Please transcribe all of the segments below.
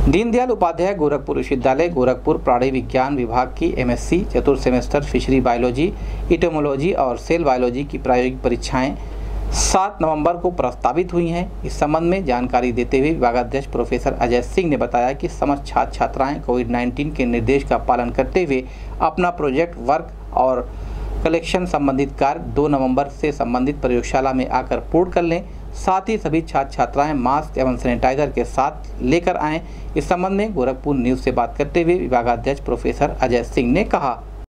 दीनदयाल उपाध्याय गोरखपुर विश्वविद्यालय गोरखपुर प्राणी विज्ञान विभाग की एमएससी चतुर्थ सेमेस्टर फिशरी बायोलॉजी, इटोमोलॉजी और सेल बायोलॉजी की प्रायोगिक परीक्षाएं 7 नवंबर को प्रस्तावित हुई हैं। इस संबंध में जानकारी देते हुए विभागाध्यक्ष प्रोफेसर अजय सिंह ने बताया कि समस्त छात्र छात्राएं कोविड-19 के निर्देश का पालन करते हुए अपना प्रोजेक्ट वर्क और कलेक्शन संबंधित कार्य 2 नवंबर से संबंधित प्रयोगशाला में आकर पूर्ण कर लें। साथ ही सभी छात्र छात्राएं मास्क एवं सैनिटाइजर के साथ लेकर आएं। इस संबंध में गोरखपुर न्यूज़ से बात करते हुए विभागाध्यक्ष प्रोफेसर अजय सिंह ने कहा।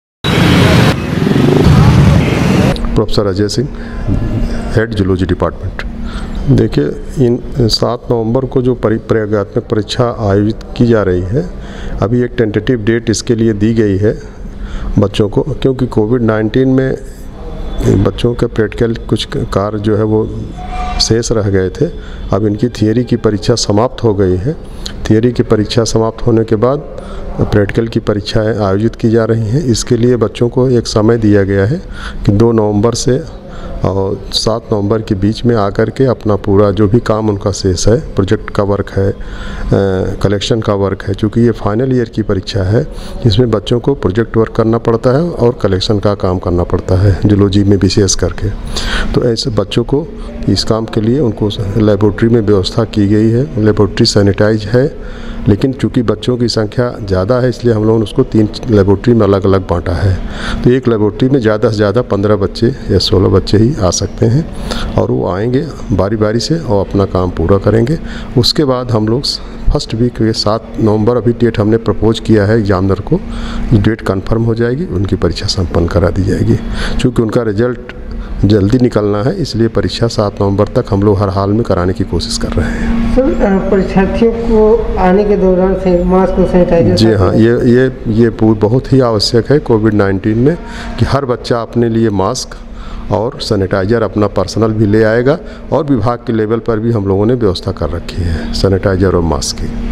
Professor Ajay Singh, head zoology department. देखिए, इन 7 नवंबर को जो प्रयोगात्मक परीक्षा आयोजित की जा रही है, अभी एक टेंटेटिव डेट इसके लिए दी गई है बच्चों को, क्योंकि कोविड-19 में बच्चों के प्रैक्टिकल कुछ कार्य जो है वो शेष रह गए थे। अब इनकी थियरी की परीक्षा समाप्त हो गई है। थियरी की परीक्षा समाप्त होने के बाद प्रैक्टिकल की परीक्षाएं आयोजित की जा रही हैं। इसके लिए बच्चों को एक समय दिया गया है कि 2 नवंबर से और 7 नवंबर के बीच में आकर के अपना पूरा जो भी काम उनका शेष है, प्रोजेक्ट का वर्क है, कलेक्शन का वर्क है, क्योंकि ये फाइनल ईयर की परीक्षा है, इसमें बच्चों को प्रोजेक्ट वर्क करना पड़ता है और कलेक्शन का काम करना पड़ता है, जूलॉजी में विशेष करके। तो ऐसे बच्चों को इस काम के लिए उनको लेबोरेटरी में व्यवस्था की गई है। लेबोरेटरी सैनिटाइज है, लेकिन चूँकि बच्चों की संख्या ज़्यादा है, इसलिए हम लोगों ने उसको 3 लेबोरेटरी में अलग अलग बांटा है। तो एक लेबोरेटरी में ज़्यादा से ज़्यादा 15 बच्चे या 16 बच्चे ही आ सकते हैं और वो आएंगे बारी बारी से और अपना काम पूरा करेंगे। उसके बाद हम लोग फर्स्ट वीक के 7 नवंबर अभी डेट हमने प्रपोज किया है एग्जामिनर को, डेट कंफर्म हो जाएगी, उनकी परीक्षा संपन्न करा दी जाएगी। चूँकि उनका रिजल्ट जल्दी निकलना है, इसलिए परीक्षा 7 नवंबर तक हम लोग हर हाल में कराने की कोशिश कर रहे हैं। सर, परीक्षार्थियों को आने के दौरान से मास्क और सैनिटाइजर, जी हाँ, ये बहुत ही आवश्यक है कोविड-19 में कि हर बच्चा अपने लिए मास्क और सैनिटाइज़र अपना पर्सनल भी ले आएगा और विभाग के लेवल पर भी हम लोगों ने व्यवस्था कर रखी है सैनिटाइज़र और मास्क की।